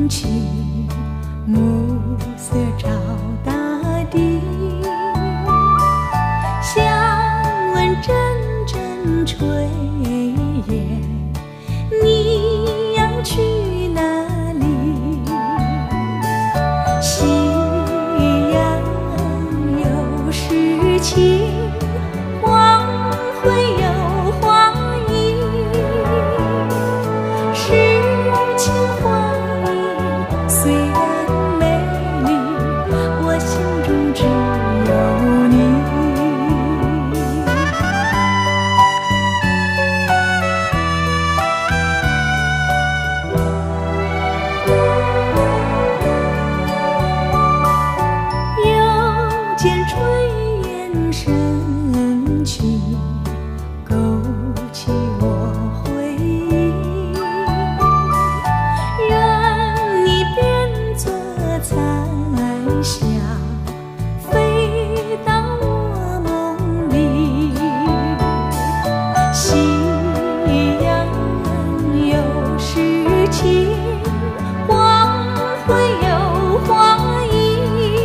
起，暮色照大地，想问阵阵炊烟，你要去哪里？夕阳有诗情，黄昏有花意，诗情画意虽然美丽，我心中只有你。又见炊烟升起，勾起我回忆。愿你变作彩霞，飞到我梦里。夕阳有诗情，黄昏有花意，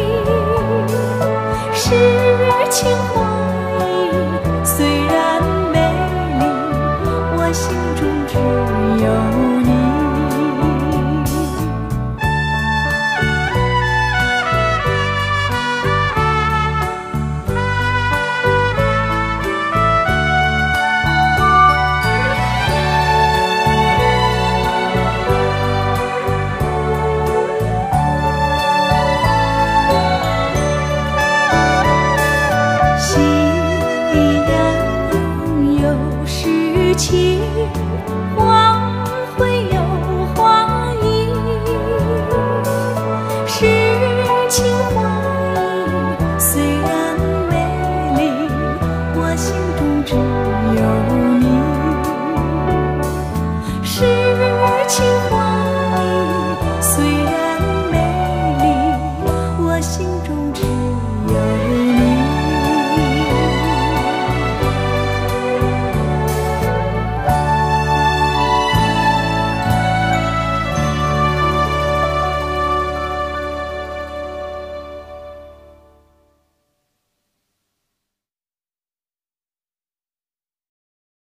诗情画意虽然美丽，我心中只有你。夕阳有诗情。